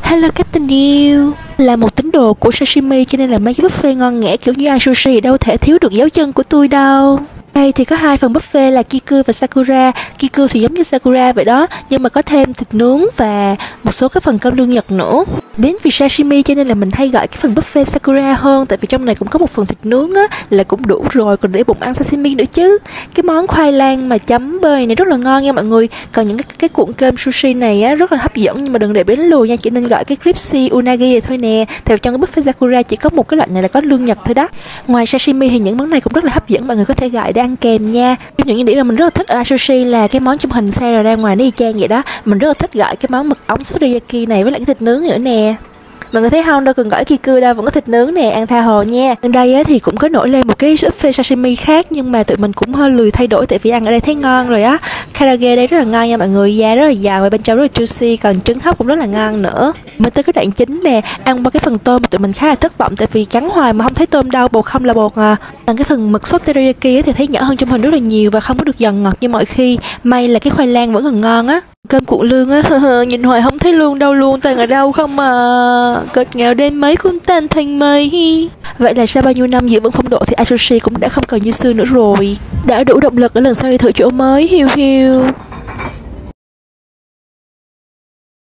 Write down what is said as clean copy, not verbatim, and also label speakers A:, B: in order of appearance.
A: Hello Captain Yêu. Là một tín đồ của sashimi cho nên là mấy cái buffet ngon nghẻ kiểu như sushi đâu thể thiếu được dấu chân của tôi đâu. Đây thì có hai phần buffet là Kiku và Sakura. Kiku thì giống như Sakura vậy đó, nhưng mà có thêm thịt nướng và một số cái phần cơm lương Nhật nữa. Đến vì sashimi cho nên là mình hay gọi cái phần buffet Sakura hơn, tại vì trong này cũng có một phần thịt nướng á là cũng đủ rồi, còn để bụng ăn sashimi nữa chứ. Cái món khoai lang mà chấm bơi này rất là ngon nha mọi người. Còn những cái cuộn cơm sushi này á rất là hấp dẫn, nhưng mà đừng để đến lùi nha, chỉ nên gọi cái crispy unagi này thôi nè. Tại vì trong cái buffet Sakura chỉ có một cái loại này là có lương Nhật thôi đó. Ngoài sashimi thì những món này cũng rất là hấp dẫn, mọi người có thể gọi để ăn kèm nha. Trong những điểm mà mình rất là thích ở sushi là cái món trong hình xe rồi ra ngoài nó y chang vậy đó. Mình rất là thích gọi cái món mực ống sốt teriyaki này với lại cái thịt nướng nữa nè. Mọi người thấy không, đâu cần gỏi Kiku đâu, vẫn có thịt nướng nè, ăn tha hồ nha. Ở đây á, thì cũng có nổi lên một cái buffet sashimi khác, nhưng mà tụi mình cũng hơi lười thay đổi tại vì ăn ở đây thấy ngon rồi á. Karage đây rất là ngon nha mọi người, da rất là giàu và bên trong rất là juicy, còn trứng hấp cũng rất là ngon nữa. Mới tới cái đoạn chính nè, ăn qua cái phần tôm tụi mình khá là thất vọng tại vì cắn hoài mà không thấy tôm đâu, bột không là bột à. Còn cái phần mực sốt teriyaki á, thì thấy nhỏ hơn trong hình rất là nhiều và không có được giòn ngọt như mọi khi. May là cái khoai lang vẫn còn ngon á. Cơm cuộn lương á, nhìn hoài không thấy lương đâu luôn, toàn ở đâu không à. Cợt nghèo đêm mấy cũng tan thành mây. Vậy là sau bao nhiêu năm giữ vững phong độ thì Asushi cũng đã không còn như xưa nữa rồi. Đã đủ động lực ở lần sau đi thử chỗ mới. Hiu hiu.